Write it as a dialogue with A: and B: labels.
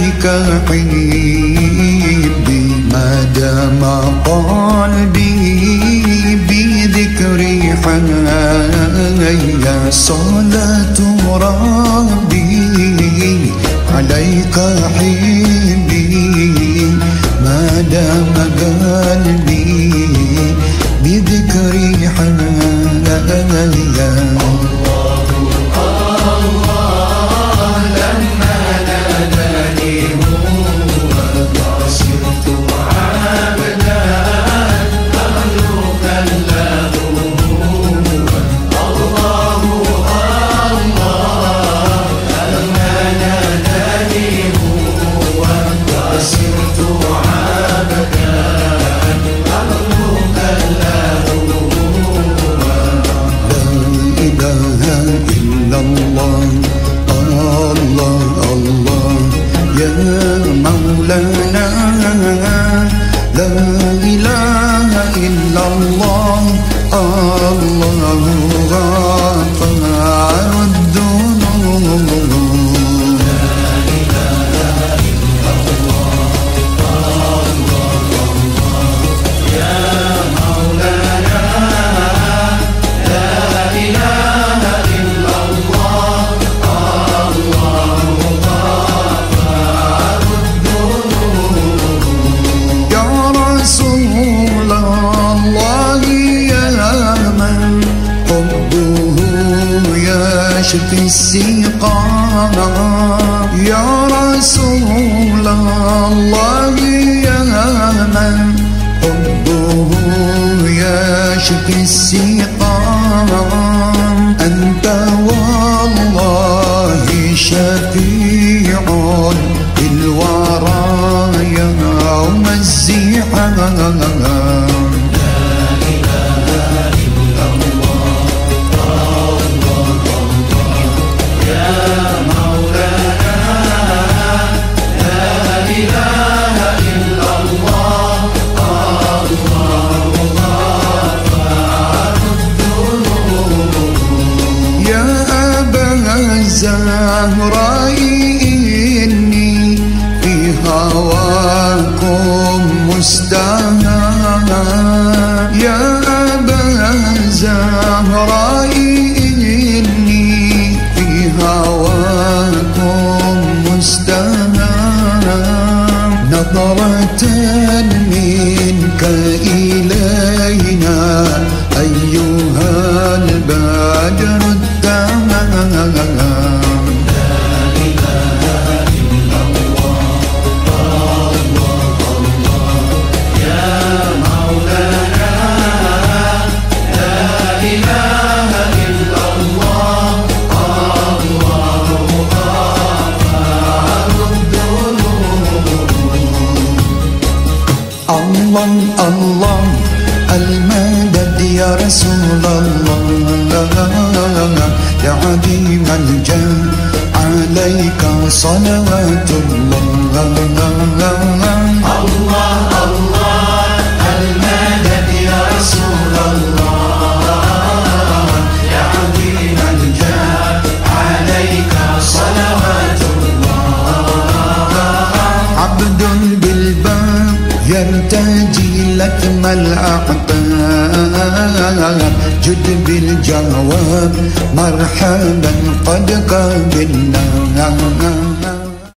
A: عليك حبي ما دام قلبي بذكري حيا صلاة ربي عليك حبي ما دام قلبي بذكري حيا. في السقام يا رسول الله يا من حبه يشفي السقام أنت والله شفيع الورى يوم الزحام. زهرائي إني في هواكم مستهان يا أبا زهرائي إني في هواكم مستهان نظرة منك إلينا أيها البدر التمام. الله المدد يا رسول الله يا عظيم الجاه عليك صلوات الله. الله المدد يا رسول الله يا عظيم الجاه عليك صلوات الله. عبد بالباب يرتجي لكم الأعتاب جد بالجواب مرحبا قد قابلنا.